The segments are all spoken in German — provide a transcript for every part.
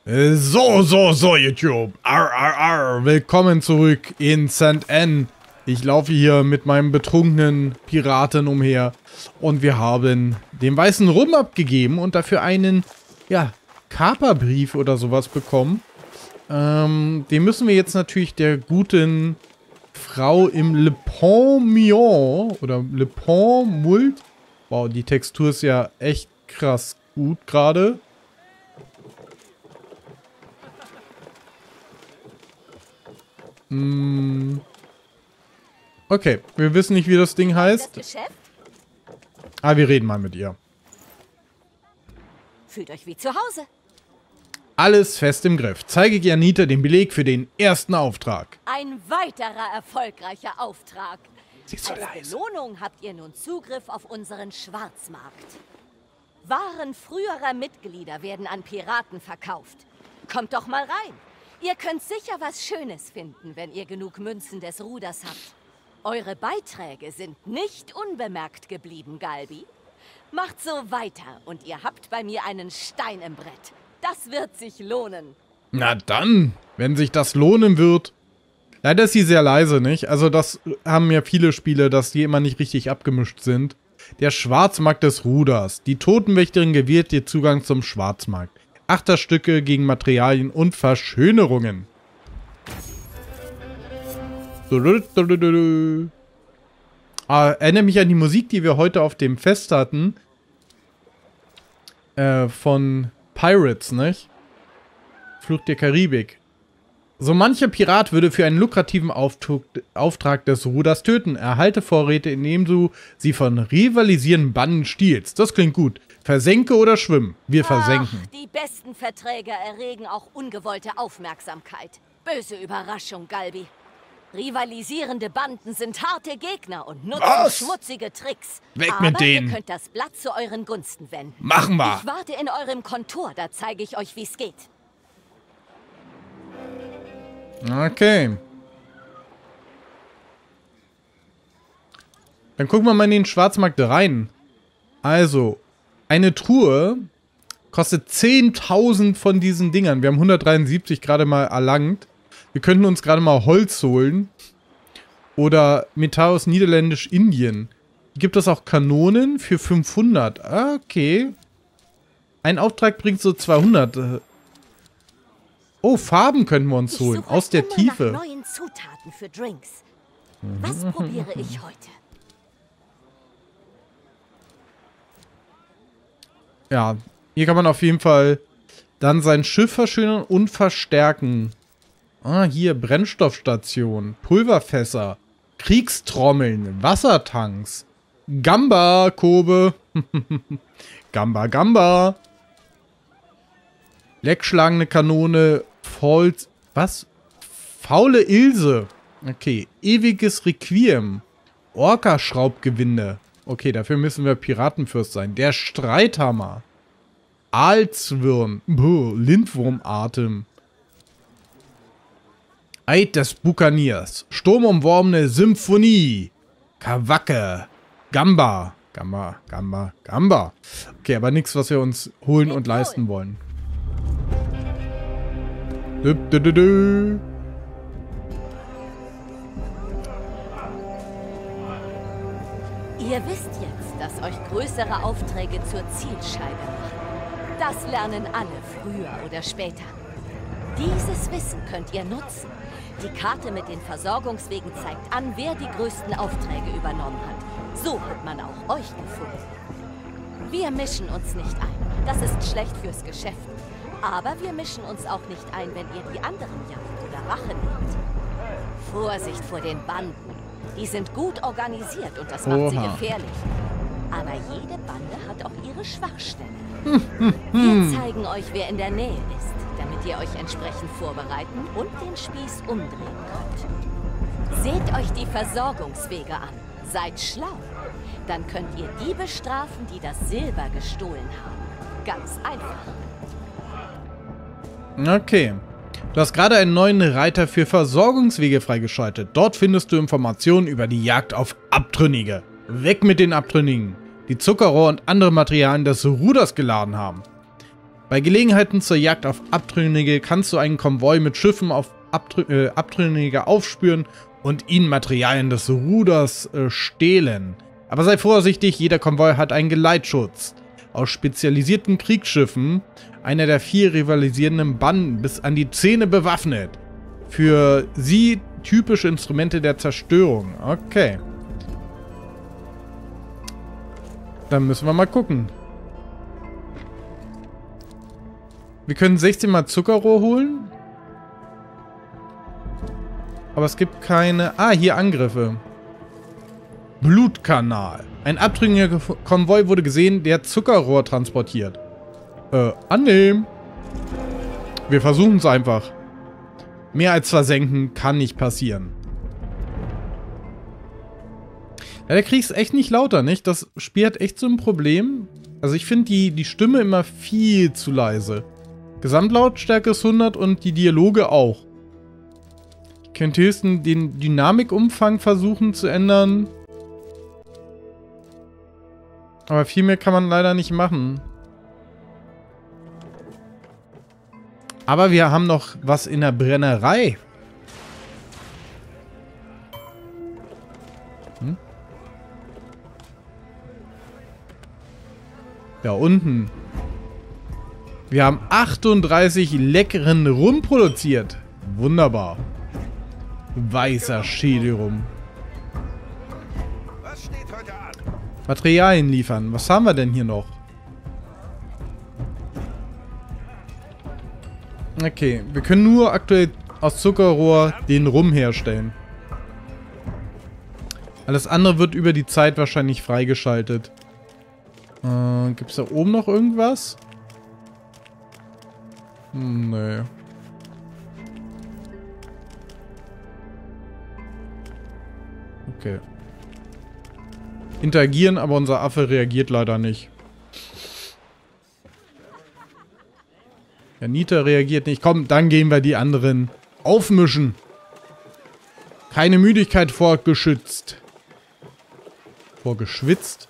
So, YouTube. Willkommen zurück in St. Anne. Ich laufe hier mit meinem betrunkenen Piraten umher. Und wir haben den weißen Rum abgegeben und dafür einen, ja, Kaperbrief oder sowas bekommen. Den müssen wir jetzt natürlich der guten Frau im Le Pont Mignon oder Le Pont Mult. Wow, die Textur ist ja echt krass gut gerade. Okay, wir wissen nicht, wie das Ding heißt. Aber wir reden mal mit ihr. Fühlt euch wie zu Hause. Alles fest im Griff. Zeige Janita den Beleg für den ersten Auftrag. Ein weiterer erfolgreicher Auftrag. Sie ist so leise. Als Belohnung habt ihr nun Zugriff auf unseren Schwarzmarkt. Waren früherer Mitglieder werden an Piraten verkauft. Kommt doch mal rein. Ihr könnt sicher was Schönes finden, wenn ihr genug Münzen des Ruders habt. Eure Beiträge sind nicht unbemerkt geblieben, Galbi. Macht so weiter und ihr habt bei mir einen Stein im Brett. Das wird sich lohnen. Na dann, wenn sich das lohnen wird. Leider ist sie sehr leise, nicht? Also das haben ja viele Spiele, dass die immer nicht richtig abgemischt sind. Der Schwarzmarkt des Ruders. Die Totenwächterin gewährt dir Zugang zum Schwarzmarkt. Achterstücke gegen Materialien und Verschönerungen. Erinnere mich an die Musik, die wir heute auf dem Fest hatten. Von Pirates, nicht? Fluch der Karibik. So mancher Pirat würde für einen lukrativen Auftrag des Ruders töten. Erhalte Vorräte, indem du sie von rivalisierenden Banden stiehlst. Das klingt gut. Versenke oder schwimmen. Wir versenken. Ach, die besten Verträge erregen auch ungewollte Aufmerksamkeit. Böse Überraschung, Galbi. Rivalisierende Banden sind harte Gegner und nutzen schmutzige Tricks. Weg mit denen. Ihr könnt das Blatt zu euren Gunsten wenden. Machen wir. Ich warte in eurem Kontor, da zeige ich euch, wie es geht. Okay. Dann gucken wir mal in den Schwarzmarkt rein. Also, eine Truhe kostet 10.000 von diesen Dingern. Wir haben 173 gerade mal erlangt. Wir könnten uns gerade mal Holz holen. Oder Metall aus Niederländisch-Indien. Gibt es auch Kanonen für 500? Okay. Ein Auftrag bringt so 200. Oh, Farben können wir uns holen. Aus der Tiefe. Nach neuen Zutaten für Drinks. Was probiere ich heute? Ja, hier kann man auf jeden Fall dann sein Schiff verschönern und verstärken. Ah, hier Brennstoffstation, Pulverfässer, Kriegstrommeln, Wassertanks, Gamba-Kobe, Gamba. Leckschlagende Kanone, Faule Ilse. Okay, ewiges Requiem, Orca-Schraubgewinde. Okay, dafür müssen wir Piratenfürst sein. Der Streithammer. Aalzwirn. Lindwurmatem. Eid des Bukaniers. Sturmumworbene Symphonie. Kawacke. Gamba. Okay, aber nichts, was wir uns holen und leisten wollen. Ihr wisst jetzt, dass euch größere Aufträge zur Zielscheibe machen. Das lernen alle früher oder später. Dieses Wissen könnt ihr nutzen. Die Karte mit den Versorgungswegen zeigt an, wer die größten Aufträge übernommen hat. So hat man auch euch gefunden. Wir mischen uns nicht ein. Das ist schlecht fürs Geschäft. Aber wir mischen uns auch nicht ein, wenn ihr die anderen jagt oder Wache nehmt. Vorsicht vor den Banden. Die sind gut organisiert und das macht sie gefährlich. Aber jede Bande hat auch ihre Schwachstelle. Wir zeigen euch, wer in der Nähe ist, damit ihr euch entsprechend vorbereiten und den Spieß umdrehen könnt. Seht euch die Versorgungswege an. Seid schlau. Dann könnt ihr die bestrafen, die das Silber gestohlen haben. Ganz einfach. Okay. Du hast gerade einen neuen Reiter für Versorgungswege freigeschaltet. Dort findest du Informationen über die Jagd auf Abtrünnige. Weg mit den Abtrünnigen, die Zuckerrohr und andere Materialien des Ruders geladen haben. Bei Gelegenheiten zur Jagd auf Abtrünnige kannst du einen Konvoi mit Schiffen auf Abtrünnige aufspüren und ihnen Materialien des Ruders stehlen. Aber sei vorsichtig, jeder Konvoi hat einen Geleitschutz. Aus spezialisierten Kriegsschiffen, einer der 4 rivalisierenden Banden bis an die Zähne bewaffnet. Für sie typische Instrumente der Zerstörung. Okay. Dann müssen wir mal gucken. Wir können 16 mal Zuckerrohr holen. Aber es gibt keine... Ah, hier Angriffe. Blutkanal. Ein abtrünniger Konvoi wurde gesehen, der Zuckerrohr transportiert. Annehmen. Wir versuchen es einfach. Mehr als versenken kann nicht passieren. Ja, der Krieg ist echt nicht lauter, nicht? Das Spiel hat echt so ein Problem. Also ich finde die Stimme immer viel zu leise. Gesamtlautstärke ist 100 und die Dialoge auch. Ich könnte höchstens den Dynamikumfang versuchen zu ändern. Aber viel mehr kann man leider nicht machen. Aber wir haben noch was in der Brennerei. Da unten. Wir haben 38 leckeren Rum produziert. Wunderbar. Weißer Schädelrum. Was steht heute an? Materialien liefern. Was haben wir denn hier noch? Okay, wir können nur aktuell aus Zuckerrohr den Rum herstellen. Alles andere wird über die Zeit wahrscheinlich freigeschaltet. Gibt es da oben noch irgendwas? Nee. Okay. Interagieren, aber unser Affe reagiert leider nicht. Ja, Nita reagiert nicht. Komm, dann gehen wir die anderen aufmischen. Keine Müdigkeit vorgeschützt. Vorgeschwitzt.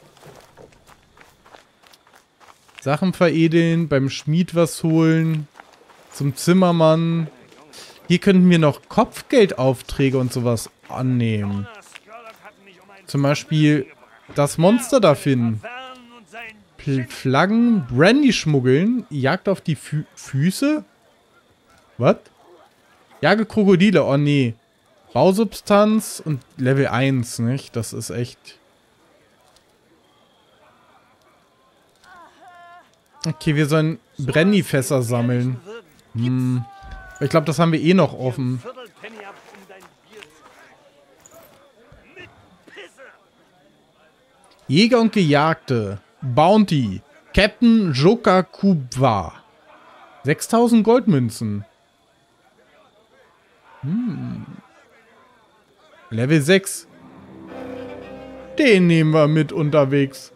Sachen veredeln, beim Schmied was holen, zum Zimmermann. Hier könnten wir noch Kopfgeldaufträge und sowas annehmen. Zum Beispiel das Monster da finden. Flaggen, Brandy schmuggeln, Jagd auf die Füße? Was? Jage Krokodile, oh nee. Bausubstanz und Level 1, nicht? Das ist echt... Okay, wir sollen Brandyfässer sammeln. Ich glaube, das haben wir eh noch offen. Jäger und Gejagte. Bounty. Captain Jokakuba. 6000 Goldmünzen. Level 6. Den nehmen wir mit unterwegs.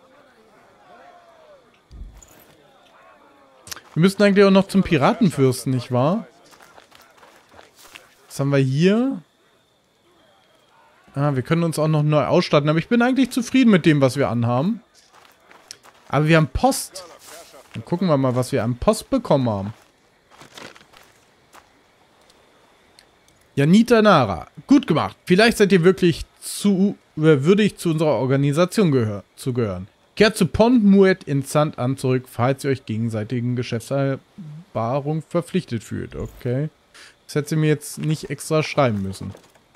Wir müssten eigentlich auch noch zum Piratenfürsten, nicht wahr? Was haben wir hier? Ah, wir können uns auch noch neu ausstatten. Aber ich bin eigentlich zufrieden mit dem, was wir anhaben. Aber wir haben Post. Dann gucken wir mal, was wir an Post bekommen haben. Janita Nara. Gut gemacht. Vielleicht seid ihr wirklich würdig zu unserer Organisation zu gehören. Kehrt zu Pont Muet in Sand an zurück, falls ihr euch gegenseitigen Geschäftserbarung verpflichtet fühlt. Okay. Das hätte sie mir jetzt nicht extra schreiben müssen.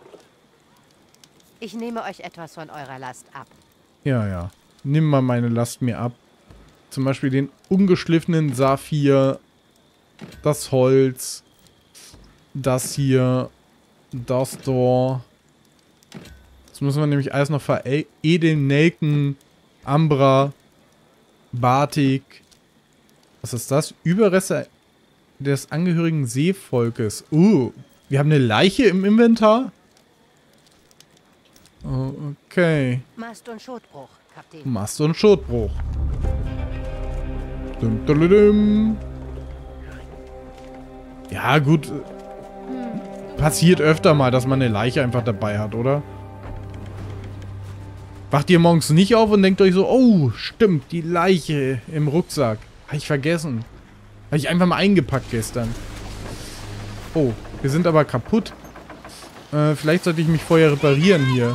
Ich nehme euch etwas von eurer Last ab. Ja, ja. Nimm mal meine Last mir ab. Zum Beispiel den ungeschliffenen Saphir, das Holz, das hier, das da. Jetzt müssen wir nämlich alles noch veredeln, Nelken, Ambra, Batik. Was ist das? Überreste des angehörigen Seevolkes. Wir haben eine Leiche im Inventar? Oh, okay. Mast und Schotbruch, Kapitän. Mast und Schotbruch. Dum, dum, dum. Ja, gut. Passiert öfter mal, dass man eine Leiche einfach dabei hat, oder? Wacht ihr morgens nicht auf und denkt euch so, oh, stimmt, die Leiche im Rucksack. Habe ich vergessen. Habe ich einfach mal eingepackt gestern. Oh, wir sind aber kaputt. Vielleicht sollte ich mich vorher reparieren hier.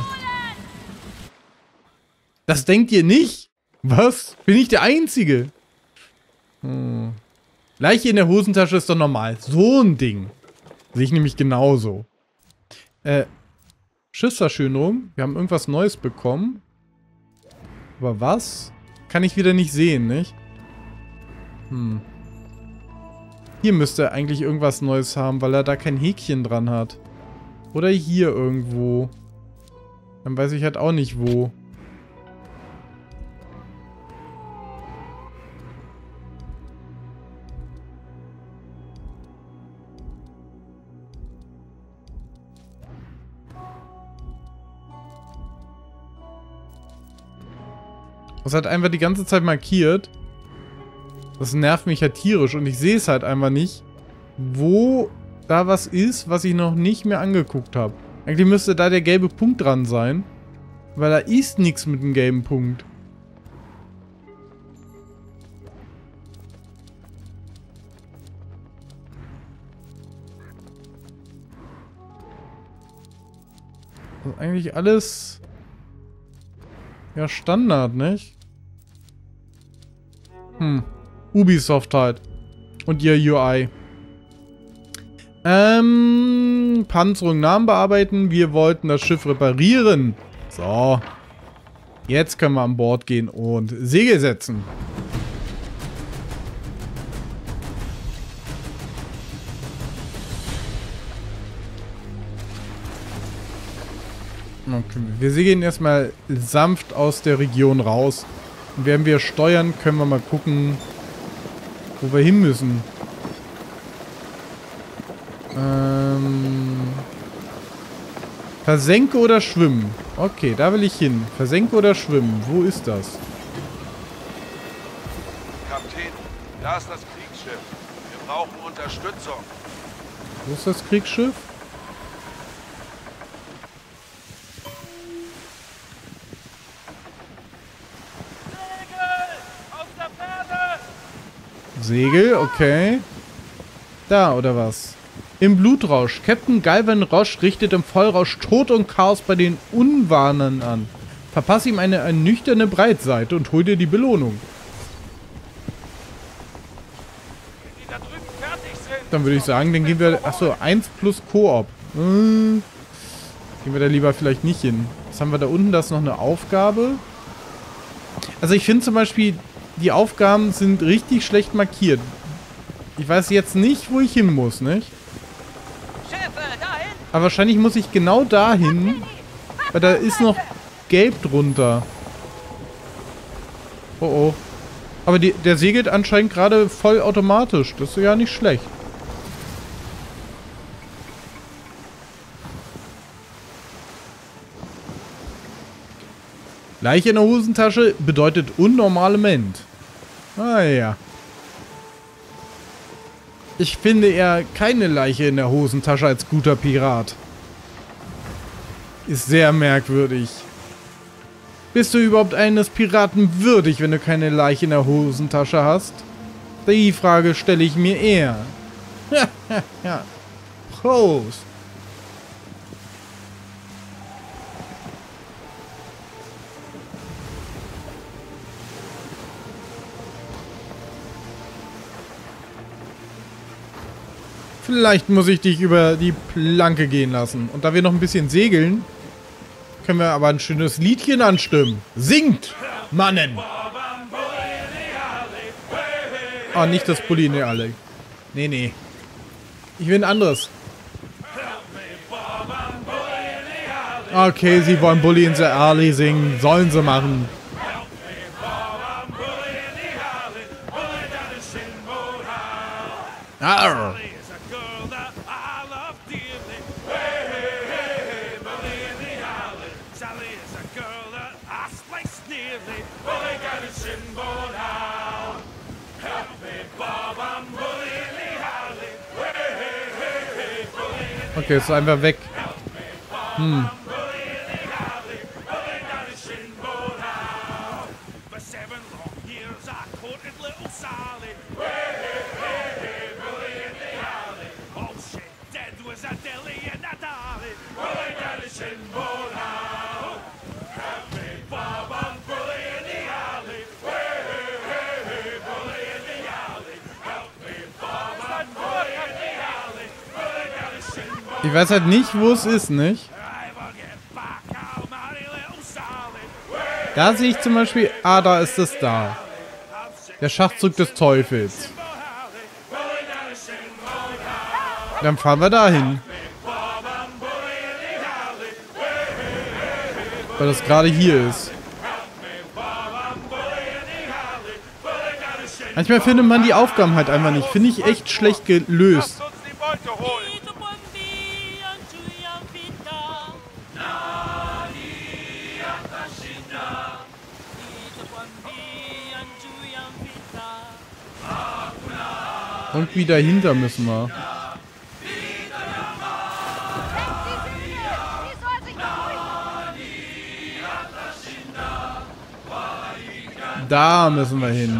Das denkt ihr nicht? Was? Bin ich der Einzige? Leiche in der Hosentasche ist doch normal. So ein Ding. Sehe ich nämlich genauso. Schiffsverschönerung. Wir haben irgendwas Neues bekommen. Aber was? Kann ich wieder nicht sehen, nicht? Hier müsste er eigentlich irgendwas Neues haben, weil er da kein Häkchen dran hat. Oder hier irgendwo. Dann weiß ich halt auch nicht wo. Das hat einfach die ganze Zeit markiert. Das nervt mich halt tierisch und ich sehe es halt einfach nicht, wo da was ist, was ich noch nicht mehr angeguckt habe. Eigentlich müsste da der gelbe Punkt dran sein, weil da ist nichts mit dem gelben Punkt. Das ist eigentlich alles ja Standard, nicht? Ubisoft halt. Und ihr UI. Panzerung, Namen bearbeiten. Wir wollten das Schiff reparieren. So. Jetzt können wir an Bord gehen und Segel setzen. Okay, wir segeln erstmal sanft aus der Region raus. Und während wir steuern, können wir mal gucken, wo wir hin müssen. Versenke oder schwimmen? Okay, da will ich hin. Versenke oder schwimmen? Wo ist das? Kapitän, da ist das Kriegsschiff. Wir brauchen Unterstützung. Wo ist das Kriegsschiff? Segel, okay. Da, oder was? Im Blutrausch. Captain Galvan Roche richtet im Vollrausch Tod und Chaos bei den Unwarnern an. Verpasse ihm eine ernüchternde Breitseite und hol dir die Belohnung. Dann würde ich sagen, dann gehen wir... Achso, 1 plus Koop. Gehen wir da lieber vielleicht nicht hin. Was haben wir da unten? Da ist noch eine Aufgabe. Also ich finde zum Beispiel... Die Aufgaben sind richtig schlecht markiert. Ich weiß jetzt nicht, wo ich hin muss, nicht? Aber wahrscheinlich muss ich genau dahin, weil da ist noch gelb drunter. Oh oh. Aber der segelt anscheinend gerade voll automatisch. Das ist ja nicht schlecht. Leiche in der Hosentasche bedeutet unnormalement. Ah ja. Ich finde eher keine Leiche in der Hosentasche als guter Pirat. Ist sehr merkwürdig. Bist du überhaupt eines Piraten würdig, wenn du keine Leiche in der Hosentasche hast? Die Frage stelle ich mir eher. Ja. Prost. Vielleicht muss ich dich über die Planke gehen lassen. Und da wir noch ein bisschen segeln, können wir aber ein schönes Liedchen anstimmen. Singt, Mannen! Ah, nicht das Bulli in der Alley. Nee, nee. Ich will ein anderes. Okay, sie wollen Bulli in the Alley singen. Sollen sie machen. Arr. Okay, ist einfach weg. Ich weiß halt nicht, wo es ist, nicht? Da sehe ich zum Beispiel... Ah, da ist es da. Der Schachzug des Teufels. Dann fahren wir dahin. Weil das gerade hier ist. Manchmal findet man die Aufgaben halt einfach nicht. Finde ich echt schlecht gelöst. Lasst uns die Beute holen. Und wieder dahinter müssen wir. Da müssen wir hin.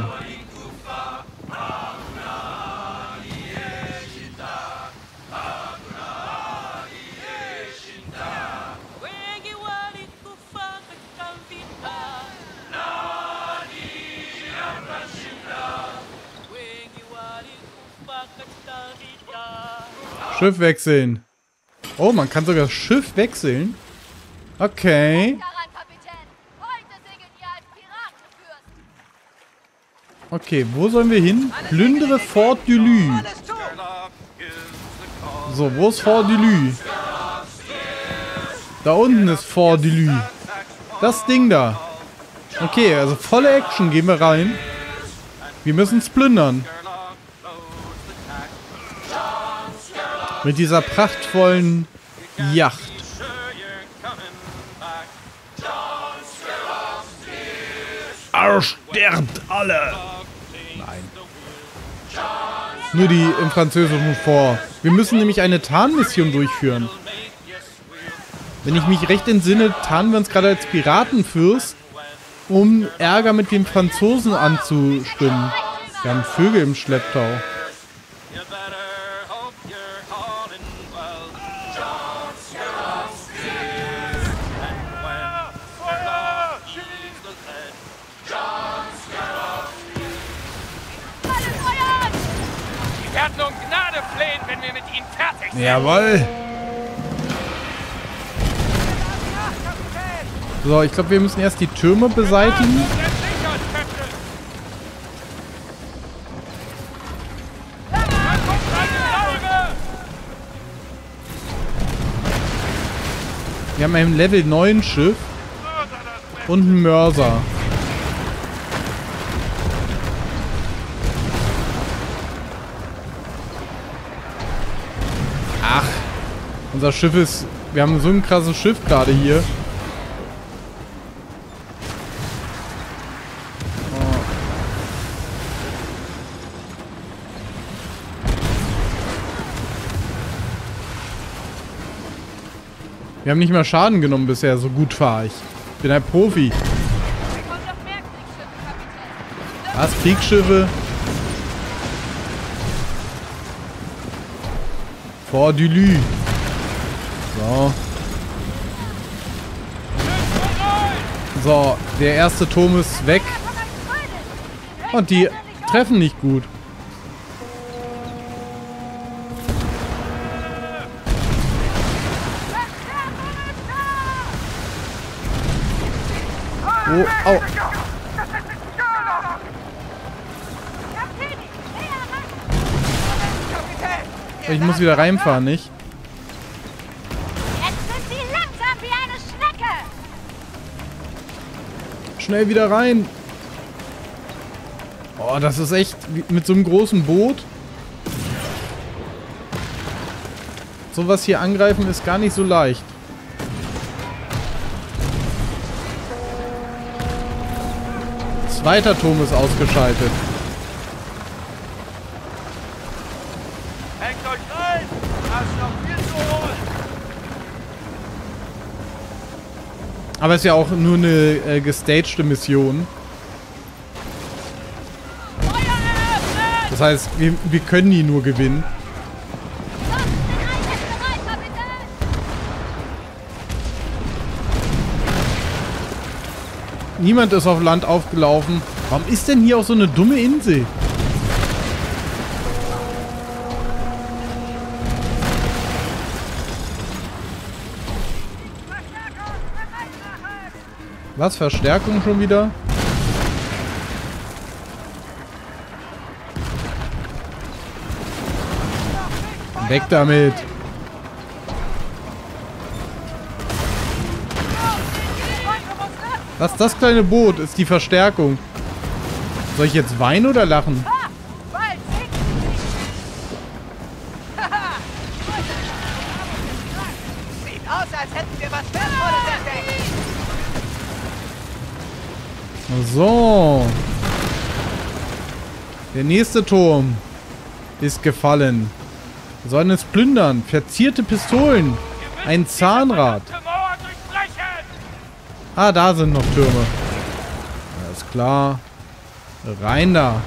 Schiff wechseln. Oh, man kann sogar das Schiff wechseln. Okay. Okay, wo sollen wir hin? Plündere Fort du Lü. So, wo ist Fort du Lü? Da unten ist Fort du Lü. Das Ding da. Okay, also volle Action. Gehen wir rein. Wir müssen es plündern. Mit dieser prachtvollen Yacht. Sterbt alle! Nein. Nur die im Französischen vor. Wir müssen nämlich eine Tarnmission durchführen. Wenn ich mich recht entsinne, tarnen wir uns gerade als Piratenfürst, um Ärger mit den Franzosen anzustimmen. Wir haben Vögel im Schlepptau. Wir werden um Gnade flehen, wenn wir mit ihnen fertig sind. Jawohl! So, ich glaube, wir müssen erst die Türme beseitigen. Wir haben ein Level 9 Schiff und einen Mörser. Ach, unser Schiff ist... Wir haben so ein krasses Schiff gerade hier. Wir haben nicht mal Schaden genommen bisher, so gut fahre ich. Bin ein Profi. Was? Kriegsschiffe? Fort du Lü. So. So, der erste Turm ist weg. Und die treffen nicht gut. Oh, au. Ich muss wieder reinfahren, nicht? Jetzt sind sie langsam wie eine Schnecke. Schnell wieder rein. Oh, das ist echt mit so einem großen Boot. Sowas hier angreifen ist gar nicht so leicht. Zweiter Turm ist ausgeschaltet. Hängt euch rein! Hast noch viel zu holen! Aber es ist ja auch nur eine gestagte Mission. Das heißt, wir können die nur gewinnen. Niemand ist auf Land aufgelaufen. Warum ist denn hier auch so eine dumme Insel? Was? Verstärkung schon wieder? Weg damit! Das kleine Boot ist die Verstärkung. Soll ich jetzt weinen oder lachen? Sieht aus, als hätten wir was Wertvolles entdeckt. So. Der nächste Turm ist gefallen. Wir sollen es plündern. Verzierte Pistolen. Ein Zahnrad. Ah, da sind noch Türme. Alles klar. Rein da.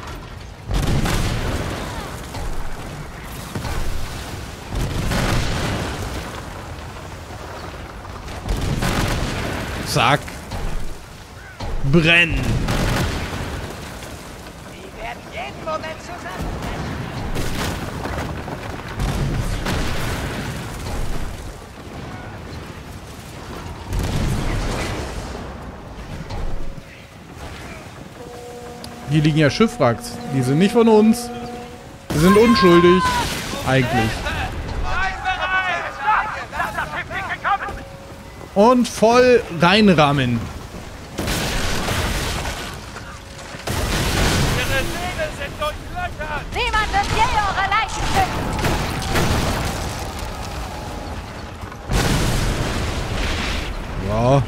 Zack. Brennen. Die werden jeden Moment zusammenbrechen. Hier liegen ja Schiffwracks. Die sind nicht von uns. Die sind unschuldig. Eigentlich. Und voll reinrammen. Niemand wird je eure Leichen finden. Ja.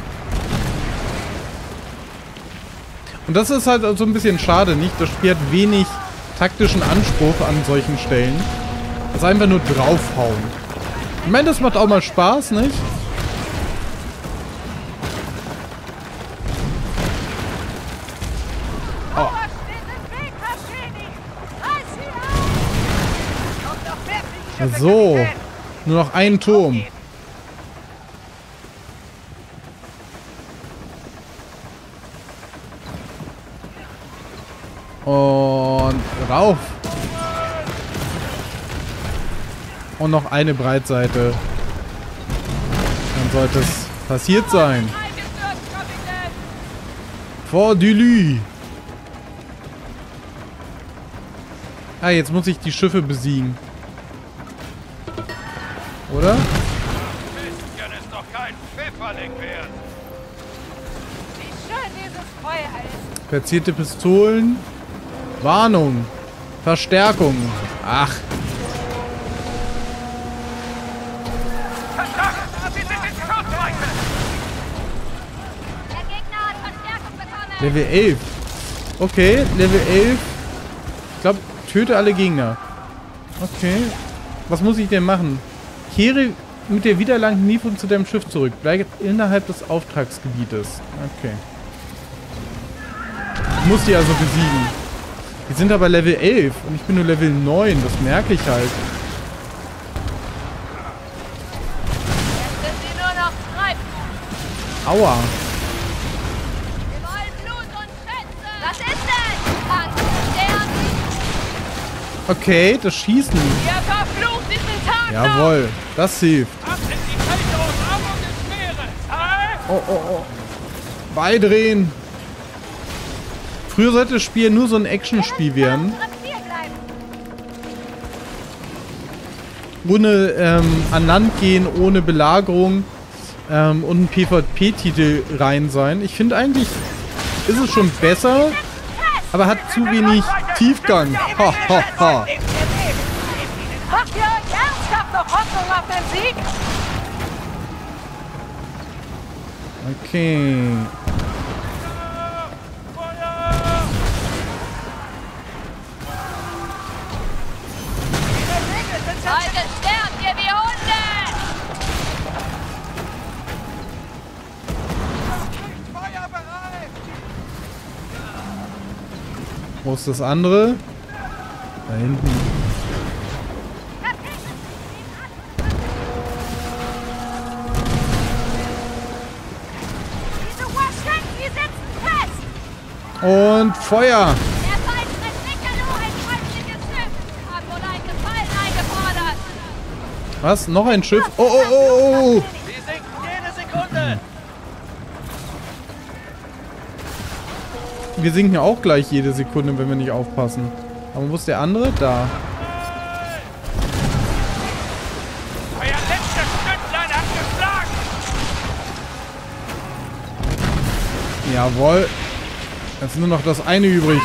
Und das ist halt so ein bisschen schade, nicht? Das Spiel hat wenig taktischen Anspruch an solchen Stellen. Das ist einfach nur draufhauen. Ich meine, das macht auch mal Spaß, nicht? Oh. So. Nur noch ein Turm. Und rauf. Und noch eine Breitseite. Dann sollte es passiert sein. Vor Dulu. Ah, jetzt muss ich die Schiffe besiegen. Oder? Bisschen ist doch kein Pfifferling wert. Wie schön dieses Feuer ist. Verzierte Pistolen. Warnung. Verstärkung. Ach. Der Gegner hat Verstärkung bekommen. Level 11. Okay, Level 11. Ich glaube, töte alle Gegner. Okay. Was muss ich denn machen? Kehre mit der wiedererlangten Lieferung zu deinem Schiff zurück. Bleibe innerhalb des Auftragsgebietes. Okay. Ich muss die also besiegen. Die sind aber Level 11 und ich bin nur Level 9. Das merke ich halt. Jetzt sind sie nur noch Streifen. Aua. Wir wollen Blut und Schätze. Was ist denn? Angst, sterben. Okay, das Schießen. Ihr verflucht diesen Tag. Jawohl, das hilft. Ab in die kalte Umarmung des Meeres. Oh, oh, oh. Beidrehen. Früher sollte das Spiel nur so ein Actionspiel werden. Ohne an Land gehen, ohne Belagerung und ein PvP-Titel rein sein. Ich finde eigentlich, ist es schon besser, aber hat zu wenig Tiefgang. Ha, ha, ha. Habt ihr euch ernsthaft noch Hoffnung auf den Sieg? Okay. Heute sterbt ihr wie Hunde. Feuerbereit. Wo ist das andere? Da hinten. Diese Waschkanten, die sitzen fest. Und Feuer. Der Feind trifft sicher nur ein feindliches Schiff. Hat wohl einen Gefallen eingefordert. Was? Noch ein Schiff? Oh, oh, oh, oh. Sie sinken jede Sekunde. Wir sinken ja auch gleich jede Sekunde, wenn wir nicht aufpassen. Aber wo ist der andere? Da. Euer letzter Stündlein hat geschlagen! Jawohl. Jetzt ist nur noch das eine übrig.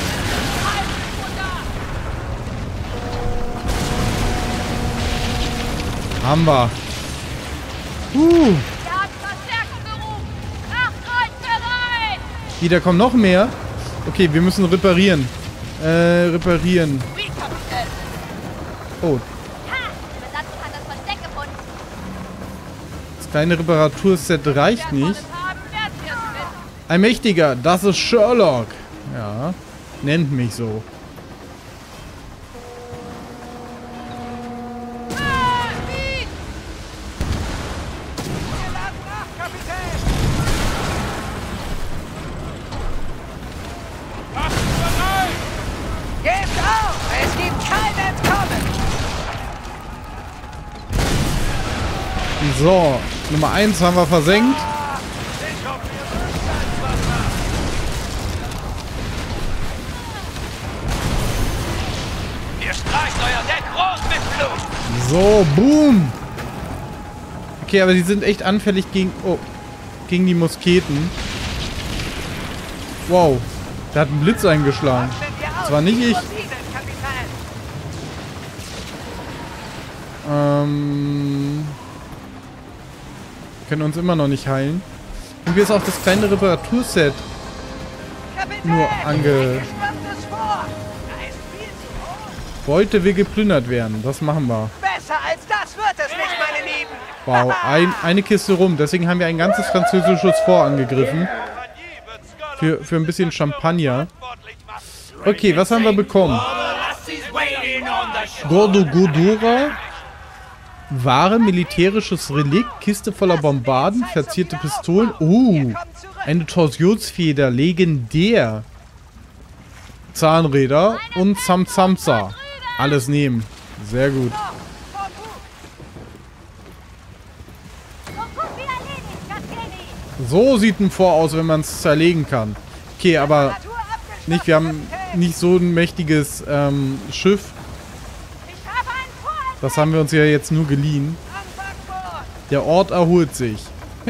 Haben wir. Wir haben Verstärkung gerufen! Macht euch bereit! Da kommen noch mehr. Okay, wir müssen reparieren. Reparieren. Wie, Kapitän? Oh, Ha! Die Besatzung hat das Versteck gefunden. das kleine Reparaturset reicht nicht. Haben, werden wir es wissen. Ein Mächtiger, das ist Sherlock. Ja, nennt mich so. Wir laden nach, Kapitän! Macht bereit! Gebt auf! Es gibt kein Entkommen! So, Nummer 1 haben wir versenkt. Ich hoffe, ihr mögt Salzwasser! Ihr streicht euer Deck rot mit Blut! So, boom. Okay, aber die sind echt anfällig gegen... Oh, gegen die Musketen. Wow, der hat einen Blitz eingeschlagen. Das war nicht ich. Können uns immer noch nicht heilen. Und wir ist auch das kleine Reparaturset nur Wollte wir geplündert werden. Das machen wir. Besser als das wird es nicht, meine Lieben. Wow, eine Kiste rum. Deswegen haben wir ein ganzes französisches Fort angegriffen. Für ein bisschen Champagner. Okay, was haben wir bekommen? Gordo Godora. Wahre militärisches Relikt. Kiste voller Bombarden. Verzierte Pistolen. Oh, eine Torsionsfeder. Legendär. Zahnräder und Zamzamsa. Alles nehmen. Sehr gut. So sieht ein Fort aus, wenn man es zerlegen kann. Okay, aber nicht, wir haben nicht so ein mächtiges Schiff. Das haben wir uns ja jetzt nur geliehen. Der Ort erholt sich.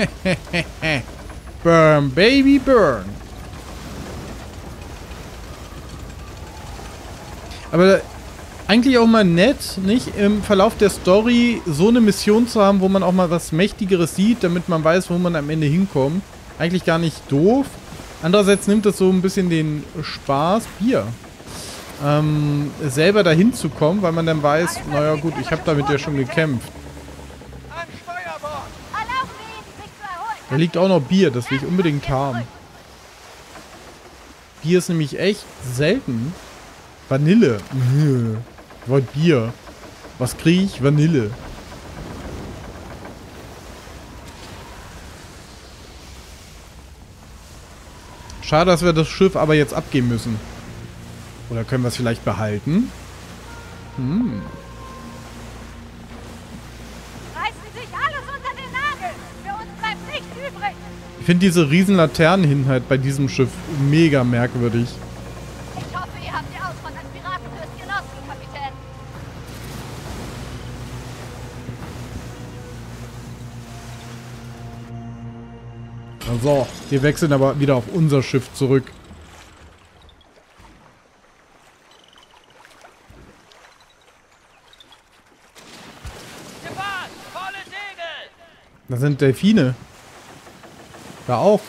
Burn, Baby, burn. Aber eigentlich auch mal nett, nicht im Verlauf der Story so eine Mission zu haben, wo man auch mal was Mächtigeres sieht, damit man weiß, wo man am Ende hinkommt. Eigentlich gar nicht doof. Andererseits nimmt das so ein bisschen den Spaß, Bier, selber dahin zu kommen, weil man dann weiß, naja gut, ich habe damit ja schon gekämpft. Da liegt auch noch Bier, das will ich unbedingt haben. Bier ist nämlich echt selten. Vanille. Ich wollte Bier. Was kriege ich? Vanille. Schade, dass wir das Schiff aber jetzt abgeben müssen. Oder können wir es vielleicht behalten? Reißen sich alles unter den Nagel. Für uns bleibt nichts übrig. Ich finde diese riesen Laternen hin halt bei diesem Schiff mega merkwürdig. Ich hoffe, ihr habt die Ausfahrt als Piratenfürst genossen, Kapitän. So, wir wechseln aber wieder auf unser Schiff zurück. Volle Segel! Da sind Delfine. Da auch.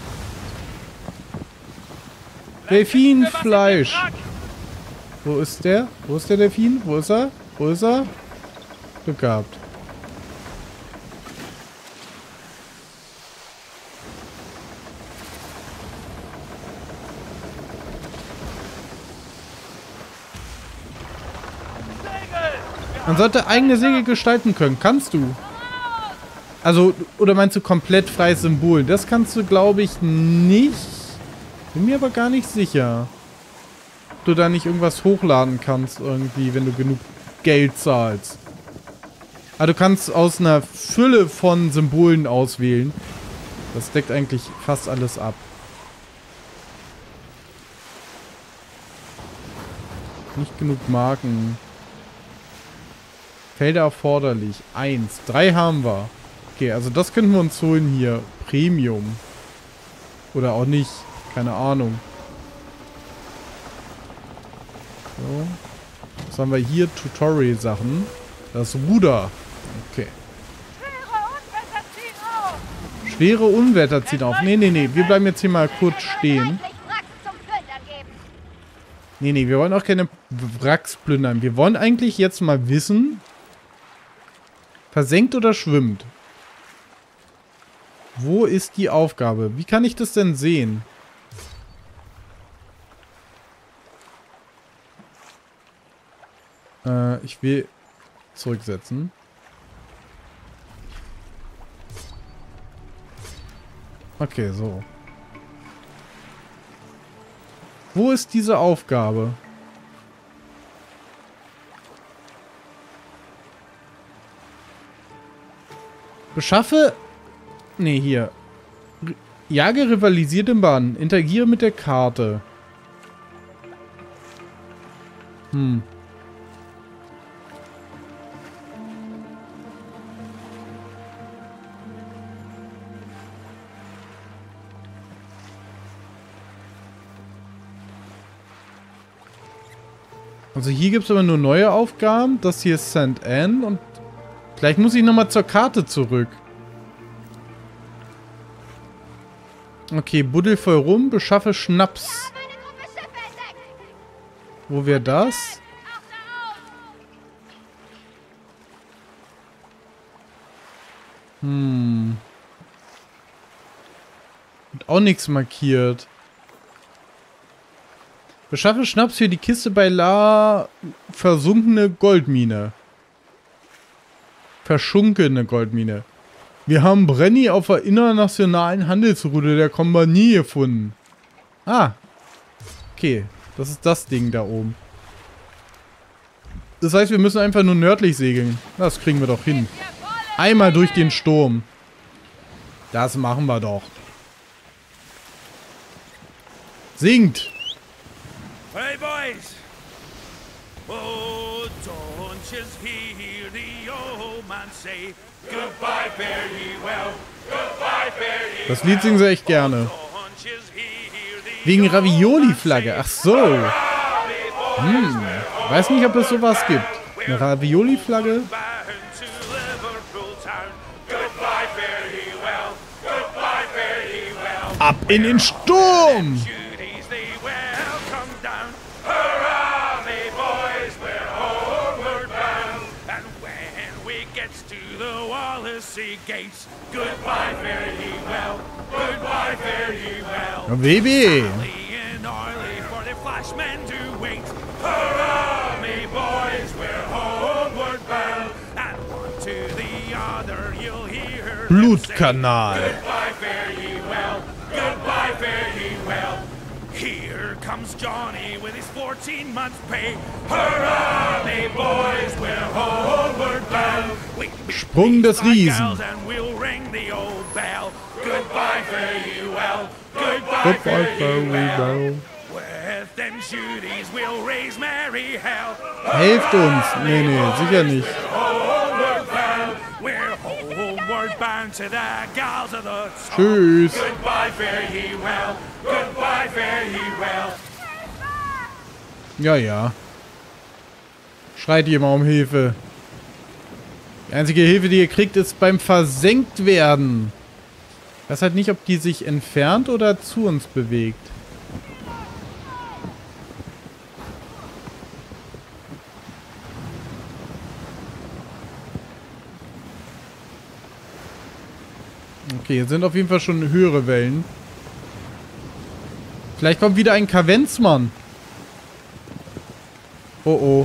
Delfinfleisch. Wo ist der? Wo ist der Delfin? Wo ist er? Wo ist er? Glück gehabt. Man sollte eigene Segel gestalten können. Kannst du? Also, oder meinst du komplett freies Symbol? Das kannst du, glaube ich, nicht. Bin mir aber gar nicht sicher. Ob du da nicht irgendwas hochladen kannst irgendwie, wenn du genug Geld zahlst. Aber du kannst aus einer Fülle von Symbolen auswählen. Das deckt eigentlich fast alles ab. Nicht genug Marken. Felder erforderlich. 1. 3 haben wir. Okay, also das könnten wir uns holen hier. Premium. Oder auch nicht. Keine Ahnung. So. Was haben wir hier? Tutorial-Sachen. Das Ruder. Okay. Schwere Unwetter ziehen auf. Nee, nee, nee. Wir bleiben jetzt hier mal kurz stehen. Nee, nee. Wir wollen auch keine Wracks plündern. Wir wollen eigentlich jetzt mal wissen, versenkt oder schwimmt? Wo ist die Aufgabe? Wie kann ich das denn sehen? Ich will zurücksetzen. Okay, so. Wo ist diese Aufgabe? Beschaffe... Nee, hier. Jage rivalisiert im Bann. Interagiere mit der Karte. Also hier gibt es aber nur neue Aufgaben. Das hier ist St. Anne und vielleicht muss ich nochmal zur Karte zurück. Okay, buddel voll rum, beschaffe Schnaps. Wo wäre das? Und auch nichts markiert. Beschaffe Schnaps für die Kiste bei La versunkene Goldmine. Verschunkene Goldmine. Wir haben Brenny auf der internationalen Handelsroute der Kompanie gefunden. Ah. Okay. Das ist das Ding da oben. Das heißt, wir müssen einfach nur nördlich segeln. Das kriegen wir doch hin. Einmal durch den Sturm. Das machen wir doch. Singt! Hey boys! Oh, don't you hear the old man say goodbye, fare ye well, goodbye, fare ye well. Das Lied singen sie echt gerne. Wegen Ravioli-Flagge. Ach so. Weiß nicht, ob es sowas gibt. Eine Ravioli-Flagge? Ab in den Sturm! Gates. Goodbye, fare ye well. Goodbye, fare ye well. Baby. For the flashmen to wait. Hurrah, me boys, we're homeward bound. And one to the other, you'll hear Blutkanal. Goodbye, fare ye well. Goodbye, fare ye well. Here comes Johnny with his 14-month pay. Hurrah, me boys, we're homeward bound. Sprung des Riesen. Goodbye, fare ye well. Goodbye, fare ye well. With them shooties we'll raise merry hell. Helft uns. Nee, nee, sicher nicht. We're homeward bound to the gals of the sun. Tschüss. Goodbye, fare ye well. Goodbye, fare ye well. Ja, ja. Schreit ihr mal um Hilfe. Die einzige Hilfe, die ihr kriegt, ist beim versenkt werden. Ich weiß halt nicht, ob die sich entfernt oder zu uns bewegt. Okay, hier sind auf jeden Fall schon höhere Wellen. Vielleicht kommt wieder ein Kavenzmann. Oh oh.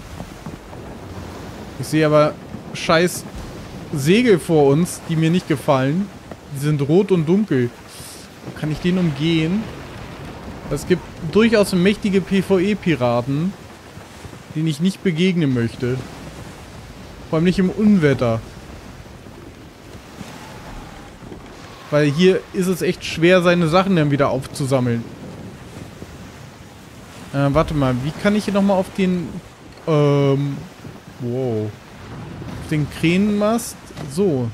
Ich sehe aber scheiß Segel vor uns, die mir nicht gefallen. Die sind rot und dunkel. Kann ich den umgehen? Es gibt durchaus mächtige PvE-Piraten, denen ich nicht begegnen möchte. Vor allem nicht im Unwetter. Weil hier ist es echt schwer, seine Sachen dann wieder aufzusammeln. Warte mal, wie kann ich hier nochmal auf den, wow. Auf den Krähenmast? So.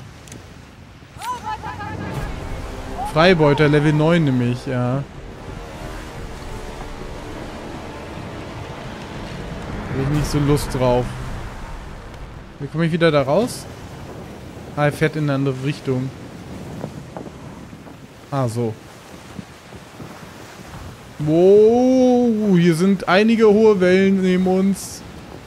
Freibeuter, Level 9 nämlich, ja. Da habe ich nicht so Lust drauf. Wie komme ich wieder da raus? Ah, er fährt in eine andere Richtung. Ah, so. Wow, hier sind einige hohe Wellen neben uns.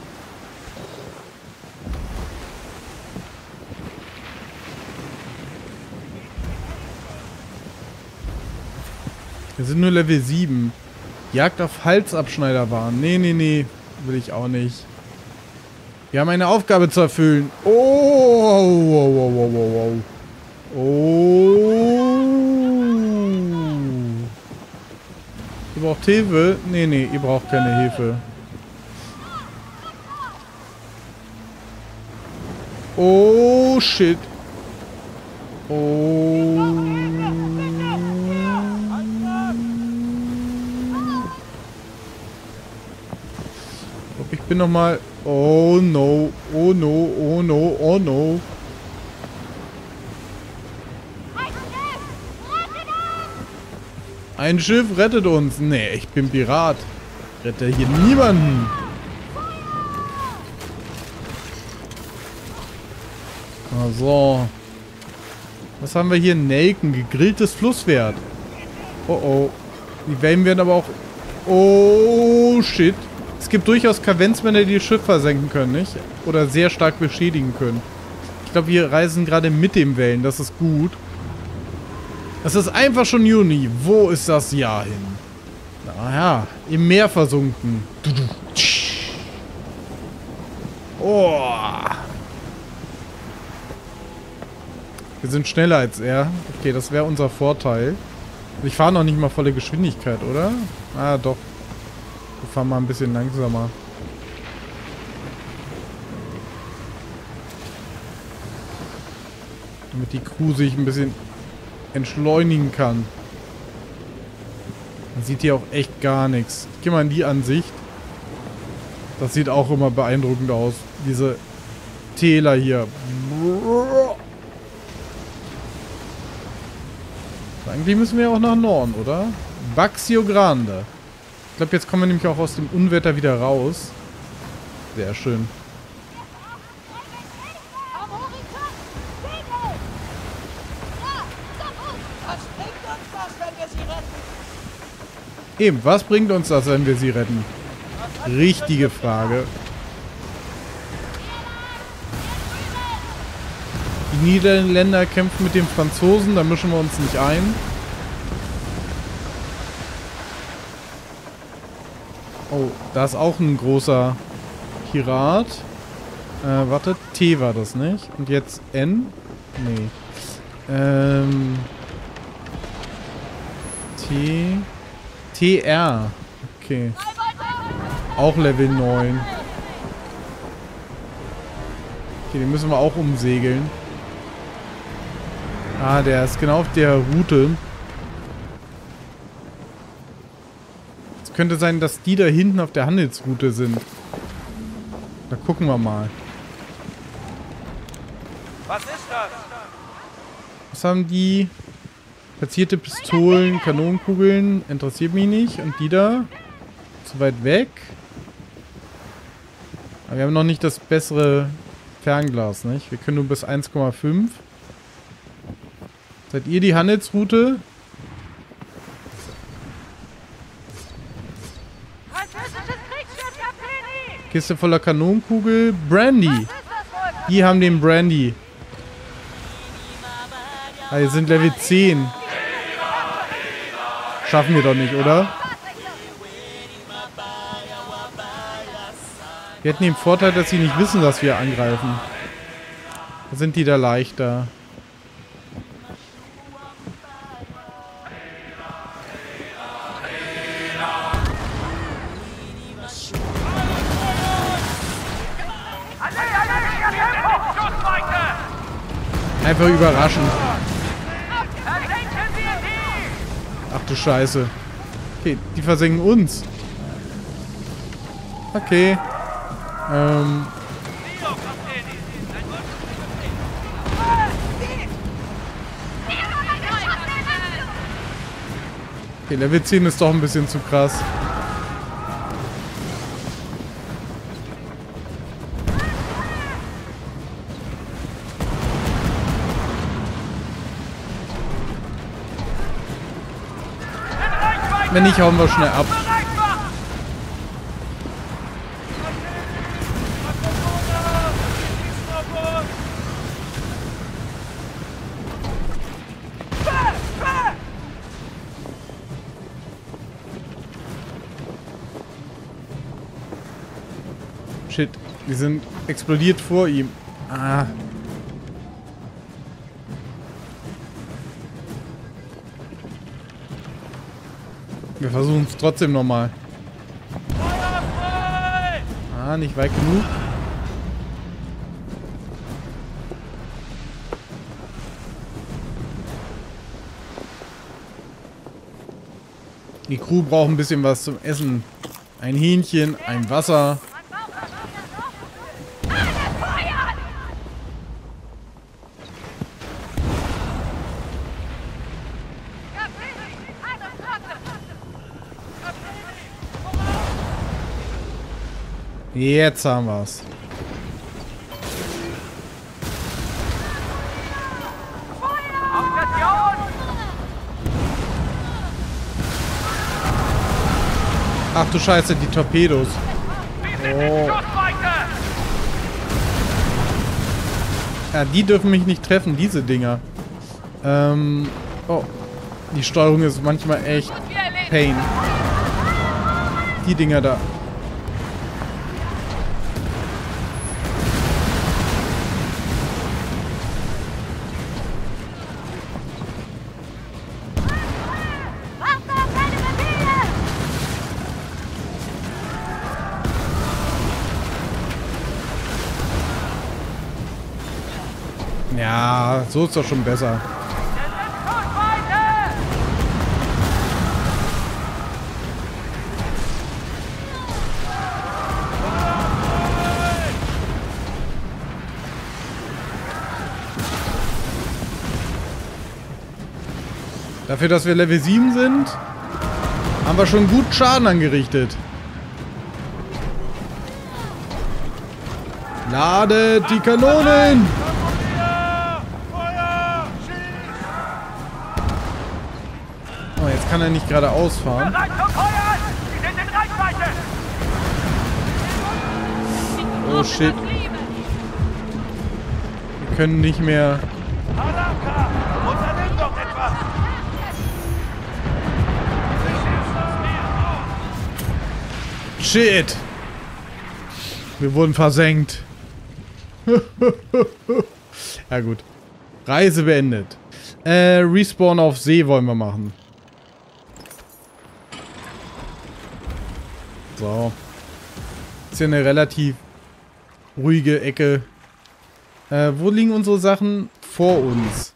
Wir sind nur Level 7. Jagd auf Halsabschneiderbahn. Nee, nee, nee. Will ich auch nicht. Wir haben eine Aufgabe zu erfüllen. Oh, wow, wow, wow, wow, wow. Oh. Ihr braucht Hilfe? Nee, nee, ihr braucht keine Hilfe. Oh, shit. Oh. Ich bin noch mal... Oh no, oh no, oh no, oh no. Ein Schiff rettet uns. Nee, ich bin Pirat. Ich rette hier niemanden. So. Was haben wir hier? Nelken, gegrilltes Flusspferd. Oh oh. Die Wellen werden aber auch... Oh shit. Es gibt durchaus Kavenzmänner, die das Schiff versenken können, nicht? Oder sehr stark beschädigen können. Ich glaube, wir reisen gerade mit den Wellen. Das ist gut. Es ist einfach schon Juni. Wo ist das Jahr hin? Naja, im Meer versunken. Oh. Wir sind schneller als er. Okay, das wäre unser Vorteil. Ich fahre noch nicht mal volle Geschwindigkeit, oder? Ah, doch. Wir fahren mal ein bisschen langsamer. Damit die Crew sich ein bisschen entschleunigen kann. Man sieht hier auch echt gar nichts. Ich gehe mal in die Ansicht. Das sieht auch immer beeindruckend aus. Diese Täler hier. Eigentlich müssen wir auch nach Norden, oder? Baxio Grande. Ich glaube, jetzt kommen wir nämlich auch aus dem Unwetter wieder raus. Sehr schön. Eben, was bringt uns das, wenn wir sie retten? Richtige Frage. Die Niederländer kämpfen mit den Franzosen, da mischen wir uns nicht ein. Oh, da ist auch ein großer Pirat. Warte, T war das nicht. Und jetzt N? Nee. T. TR. Okay. Auch Level 9. Okay, den müssen wir auch umsegeln. Ah, der ist genau auf der Route. Es könnte sein, dass die da hinten auf der Handelsroute sind. Da gucken wir mal. Was ist das? Was haben die? Platzierte Pistolen, Kanonenkugeln. Interessiert mich nicht. Und die da? Zu weit weg. Aber wir haben noch nicht das bessere Fernglas, nicht? Wir können nur bis 1,5. Seid ihr die Handelsroute? Kiste voller Kanonenkugel. Brandy. Die haben den Brandy. Ah, wir sind Level 10. Schaffen wir doch nicht, oder? Wir hätten den Vorteil, dass sie nicht wissen, dass wir angreifen. Da sind die da leichter. Einfach überraschend. Ach du Scheiße. Okay, die versenken uns. Okay. Okay, Level 10 ist doch ein bisschen zu krass. Wenn nicht, hauen wir schnell ab. Shit, wir sind explodiert vor ihm. Ah. Wir versuchen es trotzdem nochmal. Ah, nicht weit genug. Die Crew braucht ein bisschen was zum Essen. Ein Hähnchen, ein Wasser. Jetzt haben wir's. Ach du Scheiße, die Torpedos. Oh. Ja, die dürfen mich nicht treffen, diese Dinger. Oh. Die Steuerung ist manchmal echt Pain. Die Dinger da. Ja, so ist doch schon besser. Dafür, dass wir Level 7 sind, haben wir schon gut Schaden angerichtet. Ladet die Kanonen! Oh, jetzt kann er nicht geradeaus fahren. Oh shit. Wir können nicht mehr... Shit! Wir wurden versenkt. Ja gut. Reise beendet. Respawn auf See wollen wir machen. So. Ist ja eine relativ ruhige Ecke. Wo liegen unsere Sachen? Vor uns.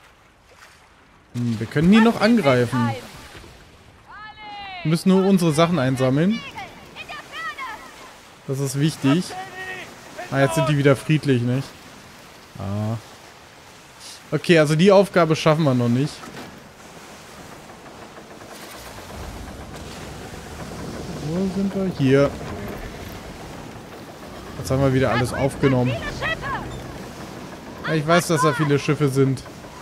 Wir können hier noch angreifen. Wir müssen nur unsere Sachen einsammeln. Das ist wichtig. Ah, jetzt sind die wieder friedlich, nicht? Ah. Okay, also die Aufgabe schaffen wir noch nicht. Wo sind wir? Hier. Jetzt haben wir wieder alles aufgenommen. Ja, ich weiß, dass da viele Schiffe sind.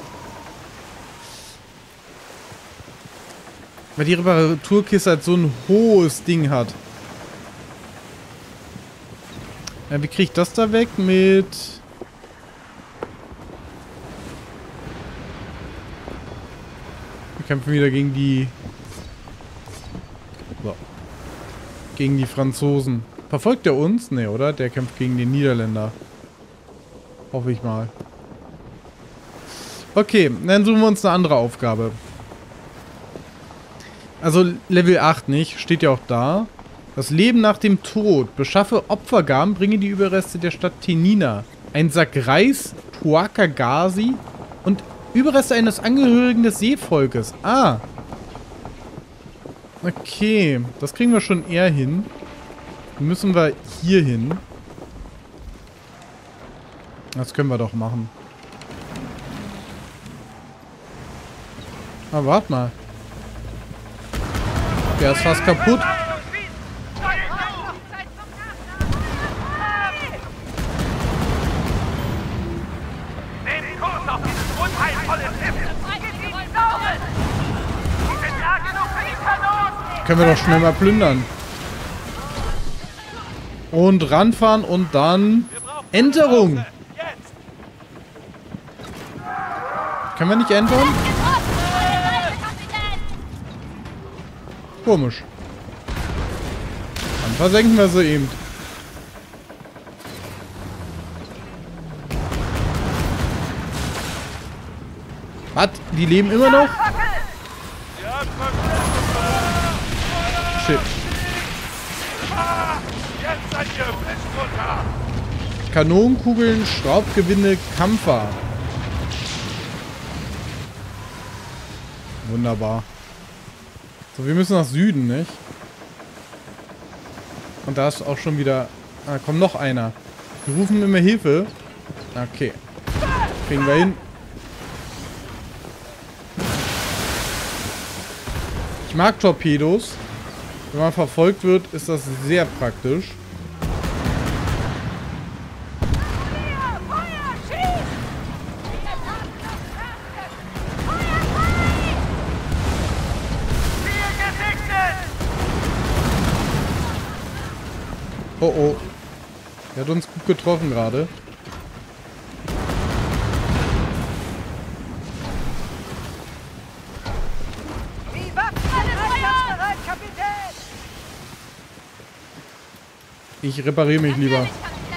Weil die Reparaturkiste halt so ein hohes Ding hat. Ja, wie kriege ich das da weg? Mit... Wir kämpfen wieder gegen die... So. Gegen die Franzosen. Verfolgt er uns? Ne, oder? Der kämpft gegen den Niederländer. Hoffe ich mal. Okay, dann suchen wir uns eine andere Aufgabe. Also Level 8 nicht, steht ja auch da. Das Leben nach dem Tod. Beschaffe Opfergaben, bringe die Überreste der Stadt Tenina. Ein Sack Reis, Tuaca Gazi und Überreste eines Angehörigen des Seevolkes. Ah. Okay, das kriegen wir schon eher hin. müssen wir hier hin. Das können wir doch machen. Ah, warte mal. Der ist fast kaputt. Nehmt Kurs auf dieses unheilvolle Schiff! Geht die Sauren! Die sind nah genug für die Kanonen! Können wir doch schnell mal plündern. Und ranfahren und dann Enterung. Können wir nicht entern? Komisch. Dann versenken wir sie eben. Was? Die leben immer noch? Shit. Jetzt seid ihr Fischfutter! Kanonenkugeln, Schraubgewinde, Kampfer. Wunderbar. So, wir müssen nach Süden, nicht? Und da ist auch schon wieder... Ah, kommt noch einer. Wir rufen immer Hilfe. Okay. Kriegen wir hin. Ich mag Torpedos. Wenn man verfolgt wird, ist das sehr praktisch. Oh oh. Der hat uns gut getroffen gerade. Ich repariere mich lieber.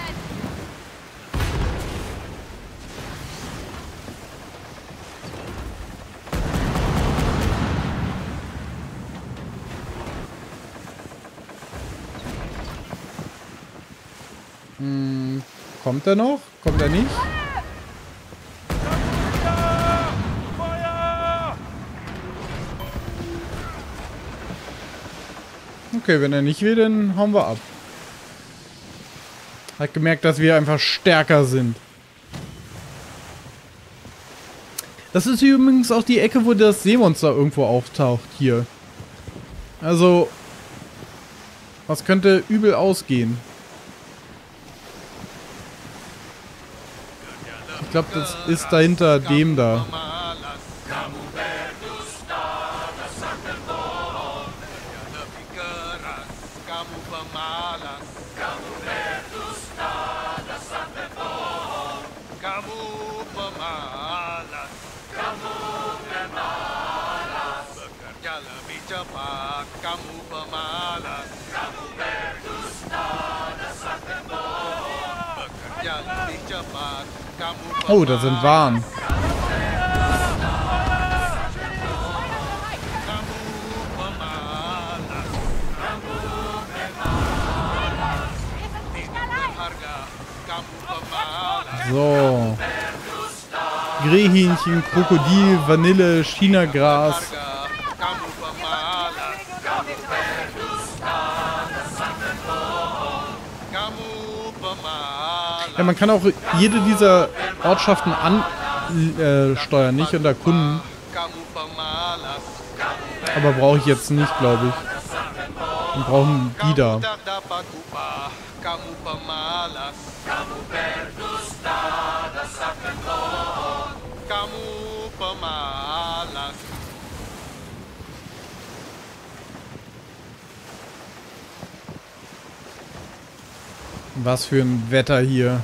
Kommt er noch? Kommt er nicht? Okay, wenn er nicht will, dann hauen wir ab. Hat gemerkt, dass wir einfach stärker sind. Das ist übrigens auch die Ecke, wo das Seemonster irgendwo auftaucht hier. Also, was könnte übel ausgehen? Ich glaube, das ist dahinter dem da. Oh, da sind Waren. So. Grillhähnchen, Krokodil, Vanille, Chinagras. Ja, man kann auch jede dieser Ortschaften ansteuern, nicht und erkunden. Aber brauche ich jetzt nicht, glaube ich. Wir brauchen die da. Was für ein Wetter hier.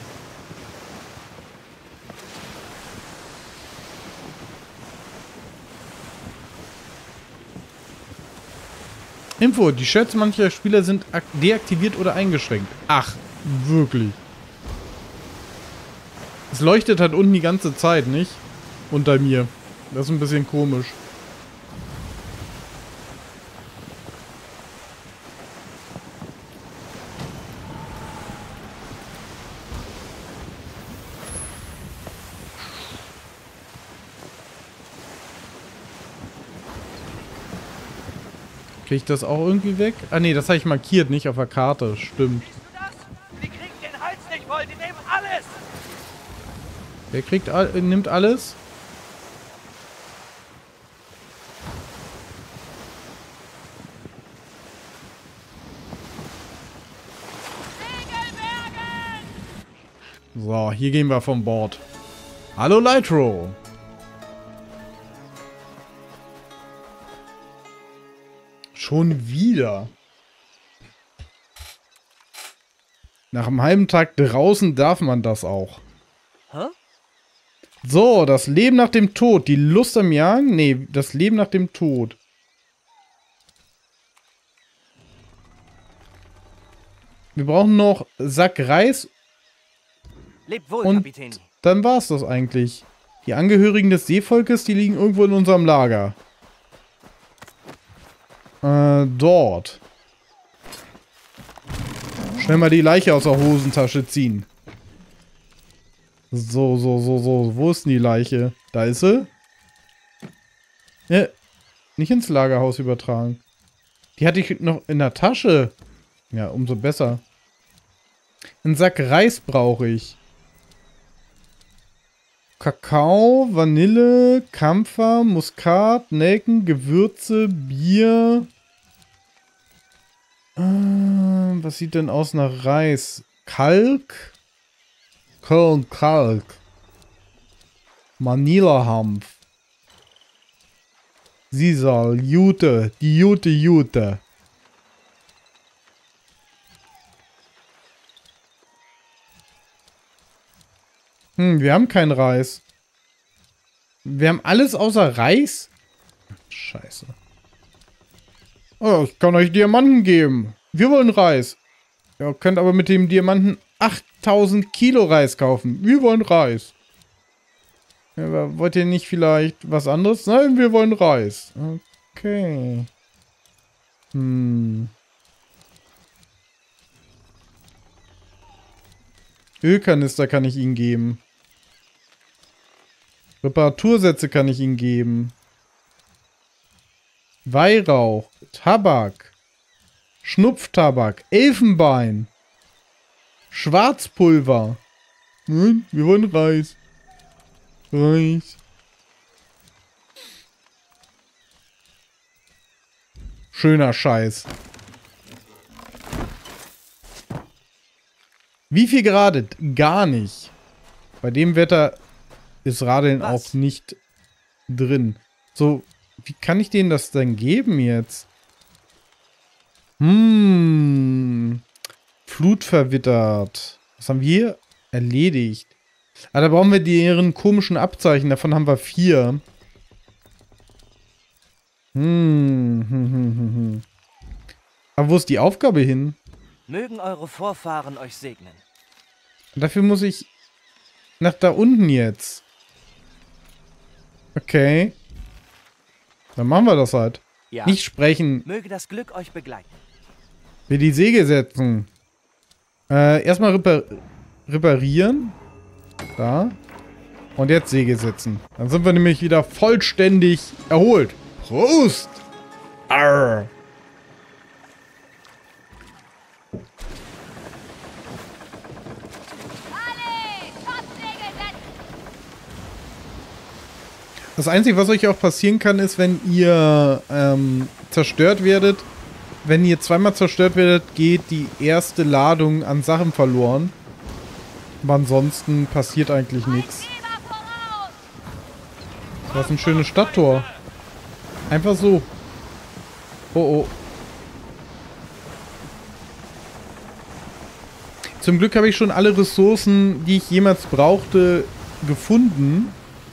Info, die Shirts mancher Spieler sind deaktiviert oder eingeschränkt. Ach, wirklich. Es leuchtet halt unten die ganze Zeit, nicht? Unter mir. Das ist ein bisschen komisch. Krieg ich das auch irgendwie weg? Ah ne, das habe ich markiert, nicht auf der Karte. Stimmt. Siehst du das? Die kriegen den Hals nicht voll, die nehmen alles! Wer nimmt alles? So, hier gehen wir vom Bord. Hallo Lytro. Schon wieder. Nach einem halben Tag draußen darf man das auch. Hä? So, das Leben nach dem Tod. Die Lust am Jagen? Nee, das Leben nach dem Tod. Wir brauchen noch Sack Reis. Lebt wohl, Und Kapitän. dann war's das eigentlich. Die Angehörigen des Seevolkes, die liegen irgendwo in unserem Lager. Dort. Schnell mal die Leiche aus der Hosentasche ziehen. So. Wo ist denn die Leiche? Da ist sie. Ja, nicht ins Lagerhaus übertragen. Die hatte ich noch in der Tasche. Ja, umso besser. Einen Sack Reis brauche ich. Kakao, Vanille, Kampfer, Muskat, Nelken, Gewürze, Bier. Was sieht denn aus nach Reis? Kalk? Kalk. Manila-Hanf. Sisal, Jute, die Jute. Wir haben keinen Reis. Wir haben alles außer Reis? Scheiße. Oh, ich kann euch Diamanten geben. Wir wollen Reis. Ihr könnt aber mit dem Diamanten 8000 Kilo Reis kaufen. Wir wollen Reis. Ja, aber wollt ihr nicht vielleicht was anderes? Nein, wir wollen Reis. Okay. Ölkanister kann ich ihnen geben. Reparatursätze kann ich ihnen geben. Weihrauch, Tabak, Schnupftabak, Elfenbein, Schwarzpulver. Wir wollen Reis. Reis. Schöner Scheiß. Wie viel Grad? Gar nicht. Bei dem Wetter ist Radeln auch nicht drin. So, wie kann ich denen das denn geben jetzt? Flut verwittert. Was haben wir hier? Erledigt. Ah, da brauchen wir deren komischen Abzeichen. Davon haben wir 4. Aber wo ist die Aufgabe hin? Mögen eure Vorfahren euch segnen. Dafür muss ich nach da unten jetzt. Okay. Dann machen wir das halt. Ja. Nicht sprechen. Möge das Glück euch begleiten. Wir die Säge setzen. Erstmal reparieren. Da. Und jetzt Säge setzen. Dann sind wir nämlich wieder vollständig erholt. Prost! Arr. Das Einzige, was euch auch passieren kann, ist, wenn ihr zerstört werdet. Wenn ihr zweimal zerstört werdet, geht die erste Ladung an Sachen verloren. Aber ansonsten passiert eigentlich nichts. Das ist ein schönes Stadttor. Einfach so. Oh. Zum Glück habe ich schon alle Ressourcen, die ich jemals brauchte, gefunden.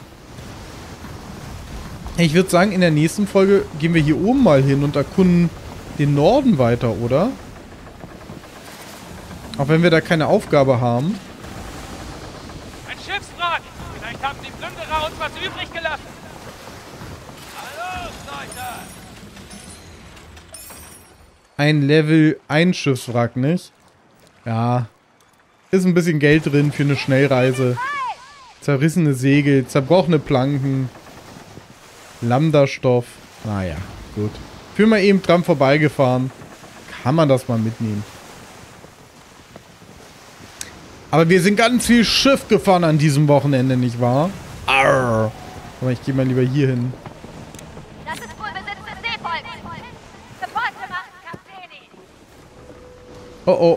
Ich würde sagen, in der nächsten Folge gehen wir hier oben mal hin und erkunden den Norden weiter, oder? Auch wenn wir da keine Aufgabe haben. Ein Schiffswrack! Vielleicht haben die Plünderer uns was übrig gelassen. Hallo, Leute! Ein Level 1 Schiffswrack, nicht? Ja. Ist ein bisschen Geld drin für eine Schnellreise. Zerrissene Segel, zerbrochene Planken. Lambda-Stoff. Naja, gut. bin mal eben dran vorbeigefahren. Kann man das mal mitnehmen. Aber wir sind ganz viel Schiff gefahren an diesem Wochenende, nicht wahr? Arr. Aber ich gehe mal lieber hier hin. Das ist wohl Besitz des Seevolks. Sofort gemacht, Kapitän. Oh oh.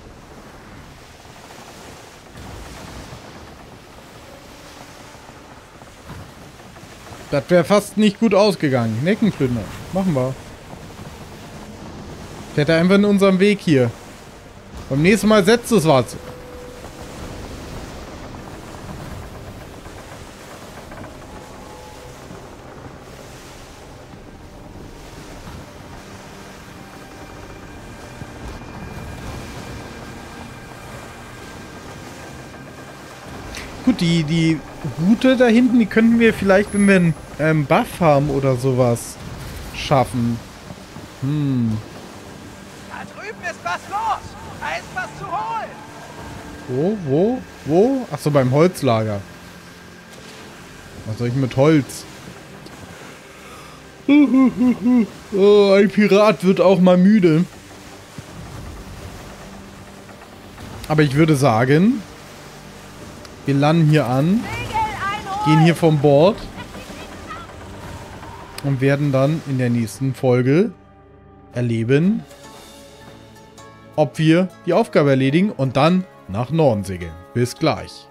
Das wäre fast nicht gut ausgegangen. Neckenplünder. Machen wir. Fährt er einfach in unserem Weg hier. Beim nächsten Mal setzt es was. Gut, die Route da hinten, die könnten wir vielleicht, wenn wir einen Buff haben oder sowas, schaffen. Da drüben ist was los. Da ist was zu holen. Wo? Achso, beim Holzlager. Was soll ich mit Holz? Oh, ein Pirat wird auch mal müde. Aber ich würde sagen, wir landen hier an, gehen hier vom Bord und werden dann in der nächsten Folge erleben, ob wir die Aufgabe erledigen und dann nach Norden segeln. Bis gleich.